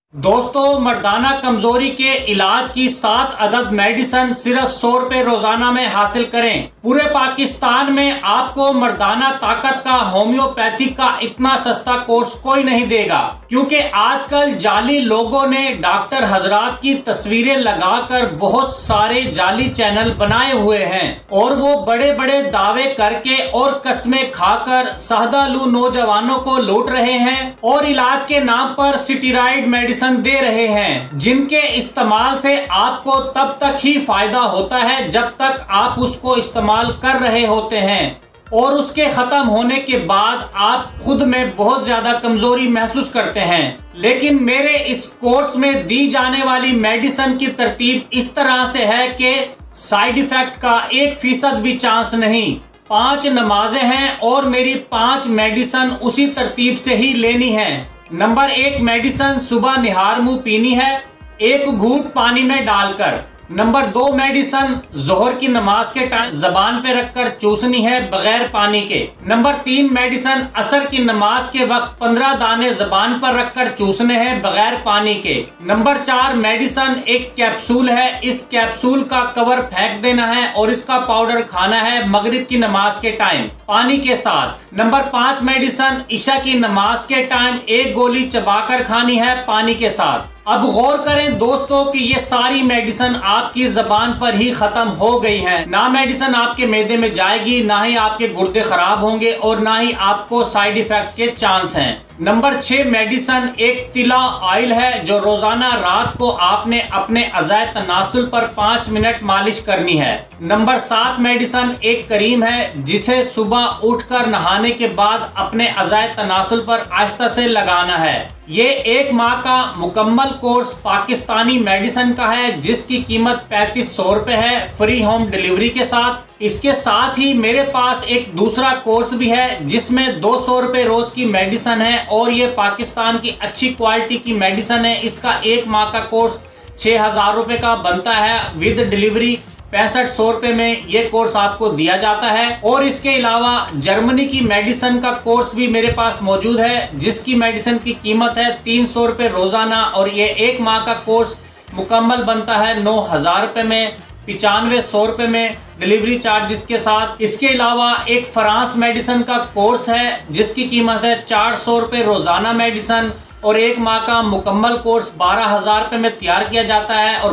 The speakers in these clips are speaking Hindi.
दोस्तों, मर्दाना कमजोरी के इलाज की 7 अदद मेडिसिन सिर्फ 100 रुपए रोजाना में हासिल करें। पूरे पाकिस्तान में आपको मर्दाना ताकत का होम्योपैथिक का इतना सस्ता कोर्स कोई नहीं देगा, क्योंकि आजकल जाली लोगों ने डॉक्टर हजरात की तस्वीरें लगाकर बहुत सारे जाली चैनल बनाए हुए हैं और वो बड़े बड़े दावे करके और कस्में खाकर सादालू नौजवानों को लूट रहे हैं और इलाज के नाम पर स्टेरॉइड मेडिसिन दे रहे हैं, जिनके इस्तेमाल से आपको तब तक ही फायदा होता है जब तक आप उसको इस्तेमाल कर रहे होते हैं और उसके खत्म होने के बाद आप खुद में बहुत ज्यादा कमजोरी महसूस करते हैं। लेकिन मेरे इस कोर्स में दी जाने वाली मेडिसिन की तरतीब इस तरह से है कि साइड इफेक्ट का 1% भी चांस नहीं। 5 नमाजें हैं और मेरी 5 मेडिसिन उसी तरतीब से ही लेनी है। नंबर 1 मेडिसिन सुबह निहार मुंह पीनी है 1 घूंट पानी में डालकर। नंबर 2 मेडिसिन जोहर की नमाज के टाइम जबान पे रखकर चूसनी है बगैर पानी के। नंबर 3 मेडिसिन असर की नमाज के वक्त 15 दाने जबान पर रखकर चूसने हैं बगैर पानी के। नंबर 4 मेडिसिन एक कैप्सूल है, इस कैप्सूल का कवर फेंक देना है और इसका पाउडर खाना है मगरिब की नमाज के टाइम पानी के साथ। नंबर 5 मेडिसिन ईशा की नमाज के टाइम 1 गोली चबाकर खानी है पानी के साथ। अब गौर करें दोस्तों कि ये सारी मेडिसिन आपकी जबान पर ही खत्म हो गई हैं। ना मेडिसिन आपके मैदे में जाएगी, ना ही आपके गुर्दे खराब होंगे और ना ही आपको साइड इफेक्ट के चांस हैं। नंबर 6 मेडिसिन एक तिला ऑयल है जो रोजाना रात को आपने अपने अज़ाए तनासुल पर 5 मिनट मालिश करनी है। नंबर 7 मेडिसिन एक क्रीम है जिसे सुबह उठकर नहाने के बाद अपने अज़ाए तनासुल पर आहिस्ता से लगाना है। ये 1 माह का मुकम्मल कोर्स पाकिस्तानी मेडिसिन का है जिसकी कीमत 3500 रुपए है फ्री होम डिलीवरी के साथ। इसके साथ ही मेरे पास एक दूसरा कोर्स भी है जिसमें 200 रुपए रोज की मेडिसिन है और ये पाकिस्तान की अच्छी क्वालिटी की मेडिसिन है। इसका 1 माह का कोर्स 6000 रुपए का बनता है विद डिलीवरी। 6500 रुपए में ये कोर्स आपको दिया जाता है। और इसके अलावा जर्मनी की मेडिसिन का कोर्स भी मेरे पास मौजूद है जिसकी मेडिसिन की कीमत है 300 रुपए रोजाना और ये 1 माह का कोर्स मुकम्मल बनता है 9000 रुपए में, 9500 रुपए में डिलीवरी चार्जेस के साथ। इसके अलावा एक फ्रांस मेडिसिन का कोर्स है जिसकी कीमत है 400 रुपए रोजाना मेडिसिन और 1 माह का मुकम्मल कोर्स 12000 रुपए में तैयार किया जाता है और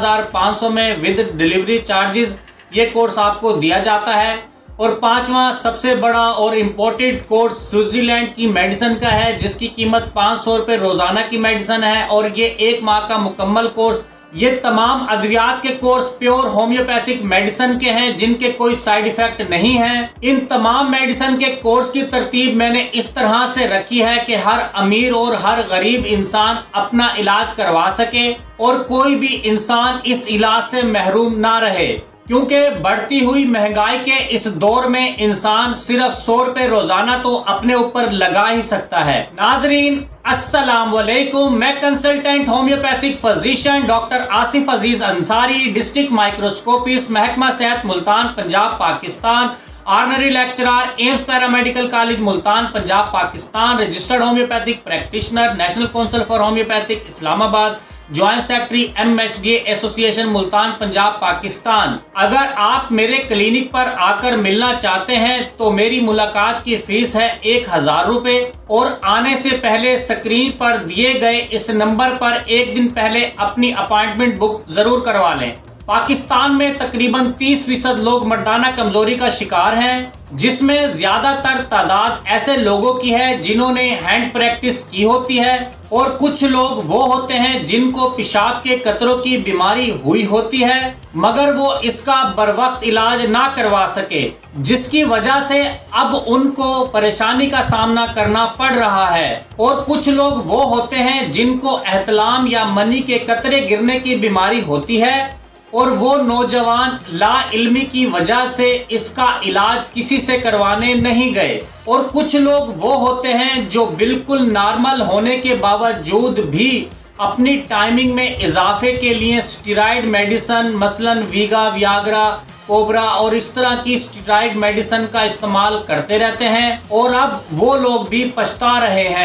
12500 में विद डिलीवरी चार्जेस ये कोर्स आपको दिया जाता है। और 5वां सबसे बड़ा और इम्पोर्टेंट कोर्स स्विट्जरलैंड की मेडिसिन का है जिसकी कीमत 500 रुपए रोजाना की मेडिसिन है और ये 1 माह का मुकम्मल कोर्स। ये तमाम अद्वियात के कोर्स प्योर होम्योपैथिक मेडिसिन के हैं जिनके कोई साइड इफेक्ट नहीं है। इन तमाम मेडिसिन के कोर्स की तरतीब मैंने इस तरह से रखी है कि हर अमीर और हर गरीब इंसान अपना इलाज करवा सके और कोई भी इंसान इस इलाज से महरूम ना रहे, क्योंकि बढ़ती हुई महंगाई के इस दौर में इंसान सिर्फ 100 रुपए रोजाना तो अपने ऊपर लगा ही सकता है। नाजरीन अस्सलाम वालेकुम, मैं consultant homeopathic physician doctor Asif Aziz Ansari, district microscopist, महकमा सेहत Multan Punjab Pakistan, honorary lecturer AIMS paramedical college Multan Punjab Pakistan, registered homeopathic practitioner, national council for homeopathic Islamabad, joint secretary MHDA association Multan Punjab Pakistan. अगर आप मेरे क्लिनिक पर आकर मिलना चाहते हैं तो मेरी मुलाकात की फीस है 1000 रुपए और आने से पहले स्क्रीन पर दिए गए इस नंबर पर 1 दिन पहले अपनी अपॉइंटमेंट बुक जरूर करवा लें। पाकिस्तान में तकरीबन 30% लोग मर्दाना कमजोरी का शिकार हैं, जिसमें ज्यादातर तादाद ऐसे लोगों की है जिन्होंने हैंड प्रैक्टिस की होती है और कुछ लोग वो होते हैं जिनको पेशाब के कतरों की बीमारी हुई होती है मगर वो इसका बरवक्त इलाज ना करवा सके, जिसकी वजह से अब उनको परेशानी का सामना करना पड़ रहा है। और कुछ लोग वो होते हैं जिनको एहतलाम या मनी के कतरे गिरने की बीमारी होती है और वो नौजवान ला इल्मी की वजह से इसका इलाज किसी से करवाने नहीं गए। और कुछ लोग वो होते हैं जो बिल्कुल नॉर्मल होने के बावजूद भी अपनी टाइमिंग में इजाफे के लिए स्टेरॉइड मेडिसिन मसलन वीगा, वियाग्रा, कोबरा और इस तरह की स्टेरॉइड मेडिसिन का इस्तेमाल करते रहते हैं और अब वो लोग भी पछता रहे हैं।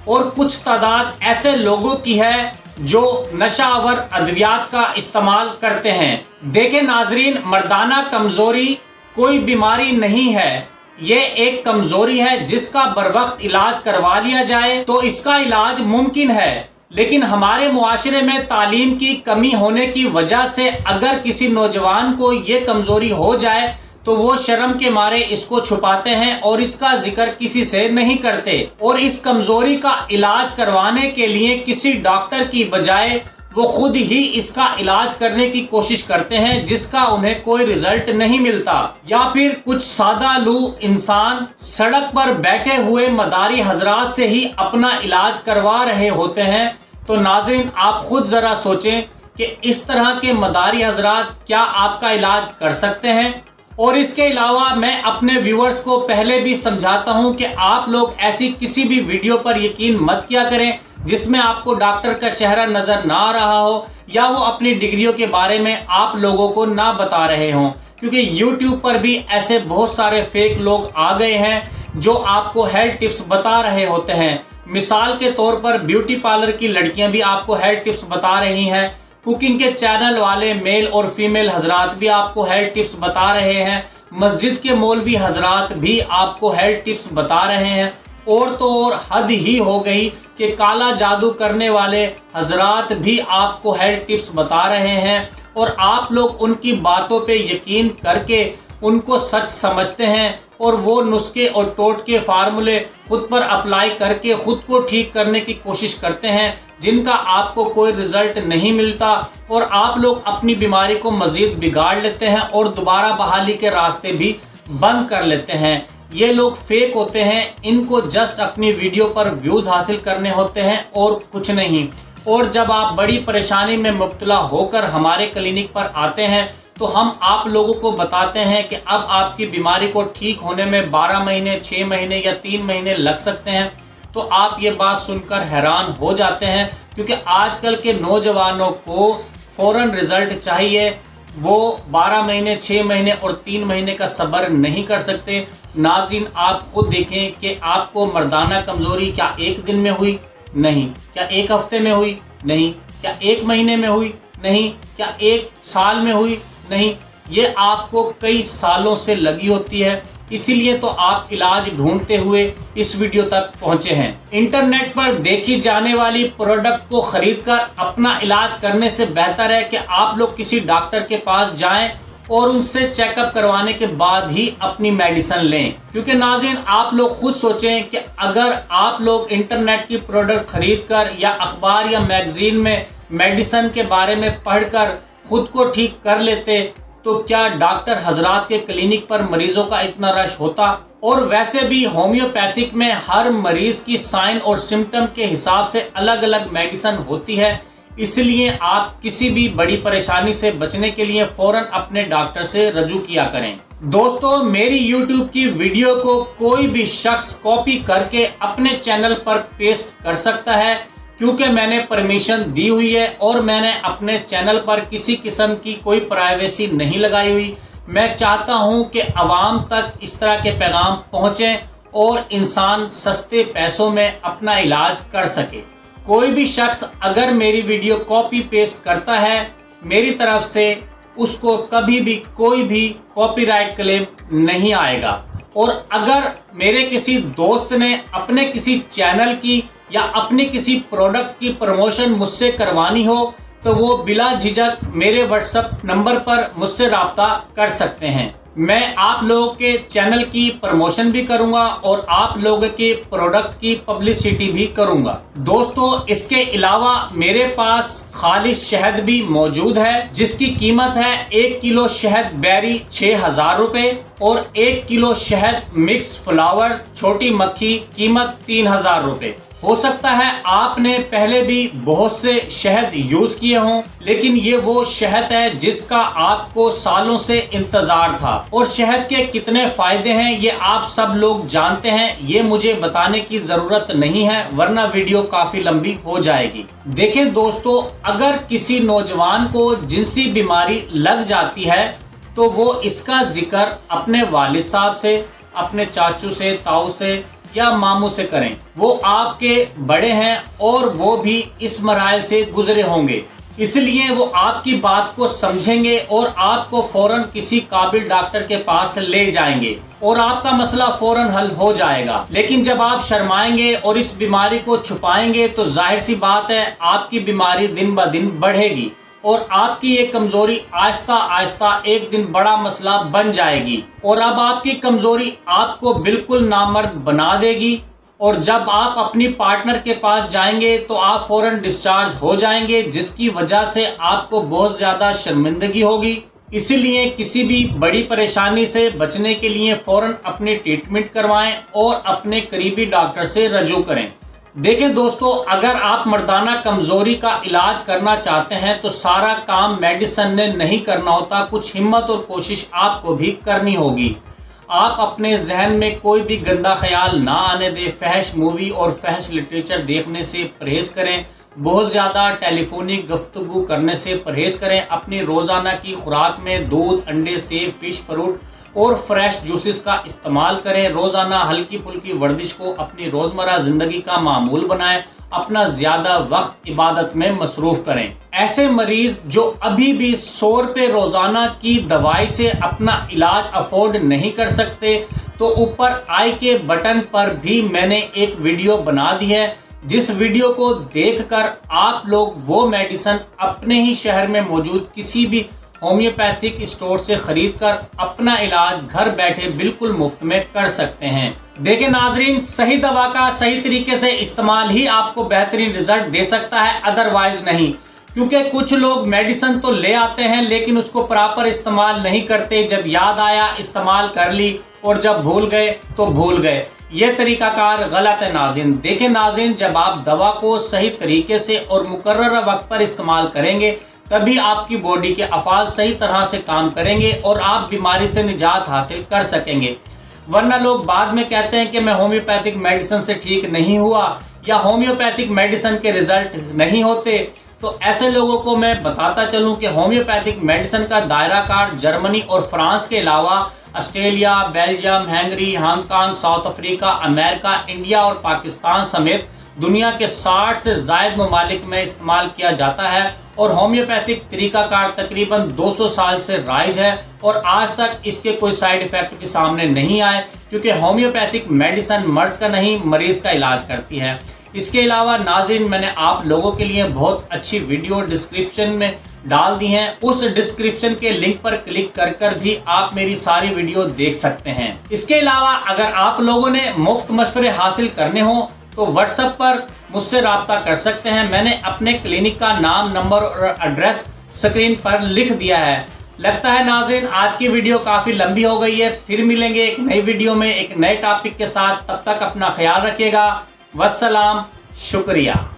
और कुछ तादाद ऐसे लोगों की है जो नशावर अद्वियात का इस्तेमाल करते हैं। देखें नाजरीन, मर्दाना कमजोरी कोई बीमारी नहीं है, ये एक कमजोरी है जिसका बरवक्त इलाज करवा लिया जाए तो इसका इलाज मुमकिन है। लेकिन हमारे मुआशरे में तालीम की कमी होने की वजह से अगर किसी नौजवान को ये कमजोरी हो जाए तो वो शर्म के मारे इसको छुपाते हैं और इसका जिक्र किसी से नहीं करते, और इस कमजोरी का इलाज करवाने के लिए किसी डॉक्टर की बजाय वो खुद ही इसका इलाज करने की कोशिश करते हैं जिसका उन्हें कोई रिजल्ट नहीं मिलता। या फिर कुछ सादा लू इंसान सड़क पर बैठे हुए मदारी हजरात से ही अपना इलाज करवा रहे होते हैं। तो नाज़रीन, आप खुद जरा सोचें कि इस तरह के मदारी हजरात क्या आपका इलाज कर सकते हैं। और इसके अलावा मैं अपने व्यूअर्स को पहले भी समझाता हूं कि आप लोग ऐसी किसी भी वीडियो पर यकीन मत किया करें जिसमें आपको डॉक्टर का चेहरा नजर ना आ रहा हो या वो अपनी डिग्रियों के बारे में आप लोगों को ना बता रहे हों, क्योंकि YouTube पर भी ऐसे बहुत सारे फेक लोग आ गए हैं जो आपको हेल्थ टिप्स बता रहे होते हैं। मिसाल के तौर पर ब्यूटी पार्लर की लड़कियां भी आपको हेल्थ टिप्स बता रही हैं, कुकिंग के चैनल वाले मेल और फीमेल हजरात भी आपको हेल्थ टिप्स बता रहे हैं, मस्जिद के मौलवी हजरात भी आपको हेल्थ टिप्स बता रहे हैं। और तो और हद ही हो गई कि काला जादू करने वाले हजरात भी आपको हेल्थ टिप्स बता रहे हैं और आप लोग उनकी बातों पे यकीन करके उनको सच समझते हैं और वो नुस्खे और टोटके फार्मूले खुद पर अप्लाई करके खुद को ठीक करने की कोशिश करते हैं जिनका आपको कोई रिजल्ट नहीं मिलता, और आप लोग अपनी बीमारी को मजीद बिगाड़ लेते हैं और दोबारा बहाली के रास्ते भी बंद कर लेते हैं। ये लोग फेक होते हैं, इनको जस्ट अपनी वीडियो पर व्यूज हासिल करने होते हैं और कुछ नहीं। और जब आप बड़ी परेशानी में मुब्तला होकर हमारे क्लिनिक पर आते हैं तो हम आप लोगों को बताते हैं कि अब आपकी बीमारी को ठीक होने में 12 महीने, 6 महीने या 3 महीने लग सकते हैं। तो आप ये बात सुनकर हैरान हो जाते हैं, क्योंकि आजकल के नौजवानों को फौरन रिजल्ट चाहिए। वो 12 महीने, 6 महीने और 3 महीने का सब्र नहीं कर सकते। नाज़रीन, आप खुद देखें कि आपको मर्दाना कमजोरी क्या एक दिन में हुई? नहीं। क्या एक हफ्ते में हुई? नहीं। क्या 1 महीने में हुई? नहीं। क्या 1 साल में हुई? नहीं। ये आपको कई सालों से लगी होती है, इसीलिए तो आप इलाज ढूंढते हुए इस वीडियो तक पहुंचे हैं। इंटरनेट पर देखी जाने वाली प्रोडक्ट को खरीदकर अपना इलाज करने से बेहतर है कि आप लोग किसी डॉक्टर के पास जाएं और उनसे चेकअप करवाने के बाद ही अपनी मेडिसिन लें। क्योंकि नाज़रीन, आप लोग खुद सोचें कि अगर आप लोग इंटरनेट की प्रोडक्ट खरीदकर या अखबार या मैगजीन में मेडिसिन के बारे में पढ़कर खुद को ठीक कर लेते तो क्या डॉक्टर हजरात के क्लिनिक पर मरीजों का इतना रश होता? और वैसे भी होम्योपैथिक में हर मरीज की साइन और सिम्टम के हिसाब से अलग अलग मेडिसिन होती है, इसलिए आप किसी भी बड़ी परेशानी से बचने के लिए फौरन अपने डॉक्टर से रजू किया करें। दोस्तों, मेरी YouTube की वीडियो को कोई भी शख्स कॉपी करके अपने चैनल पर पेस्ट कर सकता है, क्योंकि मैंने परमिशन दी हुई है और मैंने अपने चैनल पर किसी किस्म की कोई प्राइवेसी नहीं लगाई हुई। मैं चाहता हूं कि आवाम तक इस तरह के पैगाम पहुंचें और इंसान सस्ते पैसों में अपना इलाज कर सके। कोई भी शख्स अगर मेरी वीडियो कॉपी पेस्ट करता है, मेरी तरफ से उसको कभी भी कोई भी कॉपीराइट क्लेम नहीं आएगा। और अगर मेरे किसी दोस्त ने अपने किसी चैनल की या अपनी किसी प्रोडक्ट की प्रमोशन मुझसे करवानी हो तो वो बिला झिझक मेरे व्हाट्सएप नंबर पर मुझसे राब्ता कर सकते हैं। मैं आप लोगों के चैनल की प्रमोशन भी करूंगा और आप लोगों के प्रोडक्ट की पब्लिसिटी भी करूंगा। दोस्तों, इसके अलावा मेरे पास खालिश शहद भी मौजूद है, जिसकी कीमत है 1 किलो शहद बैरी 6000 रुपए और 1 किलो शहद मिक्स फ्लावर छोटी मक्खी कीमत 3000 रुपए। हो सकता है आपने पहले भी बहुत से शहद यूज किए हों, लेकिन ये वो शहद है जिसका आपको सालों से इंतजार था। और शहद के कितने फायदे हैं ये आप सब लोग जानते हैं, ये मुझे बताने की जरूरत नहीं है, वरना वीडियो काफी लंबी हो जाएगी। देखें दोस्तों, अगर किसी नौजवान को जिनसी बीमारी लग जाती है तो वो इसका जिक्र अपने वालिद साहब से, अपने चाचू से, ताऊ से या मामू से करें। वो आपके बड़े हैं और वो भी इस मरहले से गुजरे होंगे, इसलिए वो आपकी बात को समझेंगे और आपको फौरन किसी काबिल डॉक्टर के पास ले जाएंगे और आपका मसला फौरन हल हो जाएगा। लेकिन जब आप शर्माएंगे और इस बीमारी को छुपाएंगे तो जाहिर सी बात है आपकी बीमारी दिन ब दिन बढ़ेगी और आपकी ये कमजोरी आहिस्ता आहिस्ता एक दिन बड़ा मसला बन जाएगी और अब आपकी कमजोरी आपको बिल्कुल नामर्द बना देगी और जब आप अपनी पार्टनर के पास जाएंगे तो आप फौरन डिस्चार्ज हो जाएंगे, जिसकी वजह से आपको बहुत ज़्यादा शर्मिंदगी होगी। इसीलिए किसी भी बड़ी परेशानी से बचने के लिए फौरन अपनी ट्रीटमेंट करवाएं और अपने करीबी डॉक्टर से रजू करें। देखें दोस्तों, अगर आप मर्दाना कमजोरी का इलाज करना चाहते हैं तो सारा काम मेडिसिन ने नहीं करना होता, कुछ हिम्मत और कोशिश आपको भी करनी होगी। आप अपने जहन में कोई भी गंदा ख्याल ना आने दें, फहश मूवी और फहश लिटरेचर देखने से परहेज करें, बहुत ज़्यादा टेलीफोनिक गुफ्तगू करने से परहेज करें, अपनी रोज़ाना की खुराक में दूध, अंडे, सेब, फिश, फ्रूट और फ्रेश जूसेस का इस्तेमाल करें। रोज़ाना हल्की फुल्की वर्जिश को अपनी रोज़मर्रा ज़िंदगी का मामूल बनाएं, अपना ज़्यादा वक्त इबादत में मसरूफ़ करें। ऐसे मरीज़ जो अभी भी 100 रुपये रोज़ाना की दवाई से अपना इलाज अफोर्ड नहीं कर सकते तो ऊपर आई के बटन पर भी मैंने एक वीडियो बना दी है, जिस वीडियो को देखकर आप लोग वो मेडिसिन अपने ही शहर में मौजूद किसी भी होम्योपैथिक स्टोर से खरीदकर अपना इलाज घर बैठे बिल्कुल मुफ्त में कर सकते हैं। देखें नाजरीन, सही दवा का सही तरीके से इस्तेमाल ही आपको बेहतरीन रिजल्ट दे सकता है, अदरवाइज नहीं। क्योंकि कुछ लोग मेडिसिन तो ले आते हैं लेकिन उसको प्रॉपर इस्तेमाल नहीं करते, जब याद आया इस्तेमाल कर ली और जब भूल गए तो भूल गए। ये तरीकाकार गलत है नाज़रीन। देखें नाज़रीन, जब आप दवा को सही तरीके से और मुकर्रर वक्त पर इस्तेमाल करेंगे तभी आपकी बॉडी के अफ़ाल सही तरह से काम करेंगे और आप बीमारी से निजात हासिल कर सकेंगे। वरना लोग बाद में कहते हैं कि मैं होम्योपैथिक मेडिसिन से ठीक नहीं हुआ या होम्योपैथिक मेडिसिन के रिजल्ट नहीं होते। तो ऐसे लोगों को मैं बताता चलूं कि होम्योपैथिक मेडिसिन का दायरा कार जर्मनी और फ्रांस के अलावा Australia, Belgium, Hungary, Hong Kong, South Africa, America, India और पाकिस्तान समेत दुनिया के 60 से ज़ायद ममालिक में इस्तेमाल किया जाता है और होम्योपैथिक तरीकाकार तकरीबन 200 साल से राइज है और आज तक इसके कोई साइड इफ़ेक्ट भी सामने नहीं आए, क्योंकि होम्योपैथिक मेडिसिन मर्ज का नहीं मरीज़ का इलाज करती है। इसके अलावा नाज़रीन, मैंने आप लोगों के लिए बहुत अच्छी वीडियो डिस्क्रिप्शन में डाल दी हैं, उस डिस्क्रिप्शन के लिंक पर क्लिक कर भी आप मेरी सारी वीडियो देख सकते हैं। इसके अलावा अगर आप लोगों ने मुफ्त मशवरे हासिल करने हो तो व्हाट्सएप पर मुझसे रब्ता कर सकते हैं। मैंने अपने क्लिनिक का नाम, नंबर और एड्रेस स्क्रीन पर लिख दिया है। लगता है नाज़रीन आज की वीडियो काफ़ी लंबी हो गई है। फिर मिलेंगे एक नई वीडियो में एक नए टॉपिक के साथ। तब तक अपना ख्याल रखिएगा। वस्सलाम, शुक्रिया।